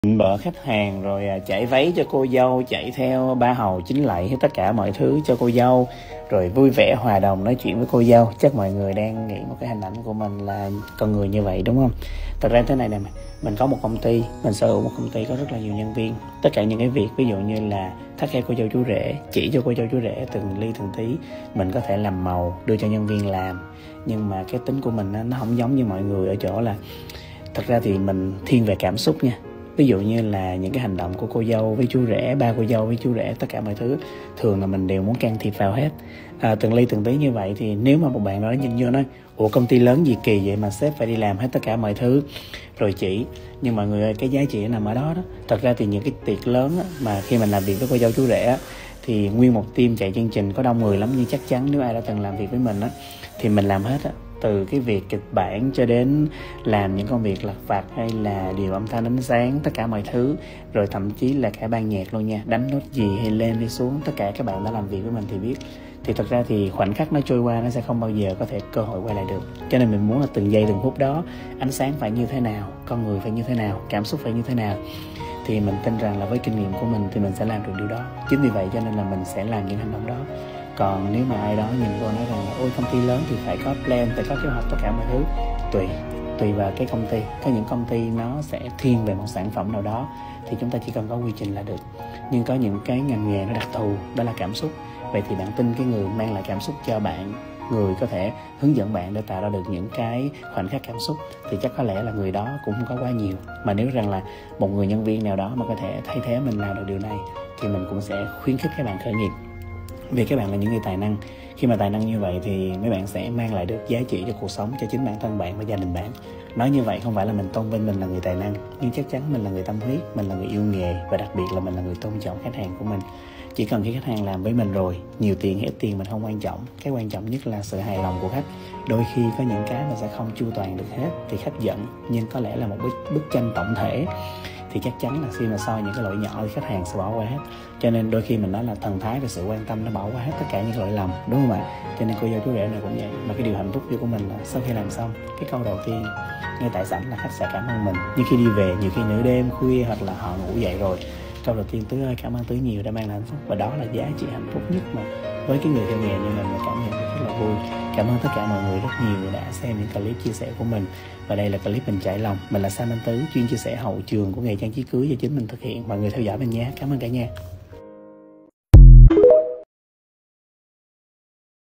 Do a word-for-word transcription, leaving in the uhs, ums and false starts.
Bợ khách hàng rồi à, chạy váy cho cô dâu, chạy theo ba hầu chính lạy hết tất cả mọi thứ cho cô dâu, rồi vui vẻ hòa đồng nói chuyện với cô dâu. Chắc mọi người đang nghĩ một cái hình ảnh của mình là con người như vậy đúng không? Thật ra thế này nè, mình có một công ty, mình sở hữu một công ty có rất là nhiều nhân viên. Tất cả những cái việc ví dụ như là thắt khe cô dâu chú rể, chỉ cho cô dâu chú rể từng ly từng tí, mình có thể làm màu đưa cho nhân viên làm. Nhưng mà cái tính của mình nó không giống như mọi người ở chỗ là thật ra thì mình thiên về cảm xúc nha. Ví dụ như là những cái hành động của cô dâu với chú rể, ba cô dâu với chú rể, tất cả mọi thứ thường là mình đều muốn can thiệp vào hết, à, từng ly từng tí như vậy. Thì nếu mà một bạn đó nhìn vô nói ủa công ty lớn gì kỳ vậy mà sếp phải đi làm hết tất cả mọi thứ rồi chỉ, nhưng mọi người ơi, cái giá trị nằm ở đó đó. Thật ra thì những cái tiệc lớn á, mà khi mình làm việc với cô dâu chú rể á, thì nguyên một team chạy chương trình có đông người lắm, nhưng chắc chắn nếu ai đã từng làm việc với mình á thì mình làm hết á, từ cái việc kịch bản cho đến làm những công việc lặt vặt hay là điều âm thanh ánh sáng, tất cả mọi thứ, rồi thậm chí là cả ban nhạc luôn nha, đánh nốt gì hay lên hay xuống, tất cả các bạn đã làm việc với mình thì biết. Thì thật ra thì khoảnh khắc nó trôi qua nó sẽ không bao giờ có thể cơ hội quay lại được, cho nên mình muốn là từng giây từng phút đó ánh sáng phải như thế nào, con người phải như thế nào, cảm xúc phải như thế nào, thì mình tin rằng là với kinh nghiệm của mình thì mình sẽ làm được điều đó. Chính vì vậy cho nên là mình sẽ làm những hành động đó. Còn nếu mà ai đó nhìn vô nói rằng là ôi công ty lớn thì phải có plan, phải có kế hoạch tất cả mọi thứ, tùy tùy vào cái công ty. Có những công ty nó sẽ thiên về một sản phẩm nào đó thì chúng ta chỉ cần có quy trình là được. Nhưng có những cái ngành nghề nó đặc thù, đó là cảm xúc. Vậy thì bạn tin cái người mang lại cảm xúc cho bạn, người có thể hướng dẫn bạn để tạo ra được những cái khoảnh khắc cảm xúc, thì chắc có lẽ là người đó cũng không có quá nhiều. Mà nếu rằng là một người nhân viên nào đó mà có thể thay thế mình làm được điều này thì mình cũng sẽ khuyến khích các bạn khởi nghiệp. Vì các bạn là những người tài năng. Khi mà tài năng như vậy thì mấy bạn sẽ mang lại được giá trị cho cuộc sống, cho chính bản thân bạn và gia đình bạn. Nói như vậy không phải là mình tôn vinh mình là người tài năng, nhưng chắc chắn mình là người tâm huyết, mình là người yêu nghề, và đặc biệt là mình là người tôn trọng khách hàng của mình. Chỉ cần khi khách hàng làm với mình rồi, nhiều tiền hay ít tiền mình không quan trọng, cái quan trọng nhất là sự hài lòng của khách. Đôi khi có những cái mà sẽ không chu toàn được hết thì khách giận, nhưng có lẽ là một bức, bức tranh tổng thể thì chắc chắn là khi mà soi những cái lỗi nhỏ thì khách hàng sẽ bỏ qua hết. Cho nên đôi khi mình nói là thần thái và sự quan tâm nó bỏ qua hết tất cả những lỗi lầm, đúng không ạ? Cho nên cô dâu chú rể này cũng vậy. Mà cái điều hạnh phúc của mình là sau khi làm xong, cái câu đầu tiên ngay tại sảnh là khách sẽ cảm ơn mình. Nhưng khi đi về, nhiều khi nửa đêm khuya hoặc là họ ngủ dậy rồi, câu đầu tiên Tứ ơi cảm ơn Tứ nhiều đã mang lại hạnh phúc. Và đó là giá trị hạnh phúc nhất mà với cái người theo nghề như mình cảm nhận được rất là vui. Cảm ơn tất cả mọi người rất nhiều đã xem những clip chia sẻ của mình. Và đây là clip mình trải lòng. Mình là Sam Anh Tứ, chuyên chia sẻ hậu trường của nghề trang trí cưới do chính mình thực hiện. Mọi người theo dõi mình nhé. Cảm ơn cả nhà.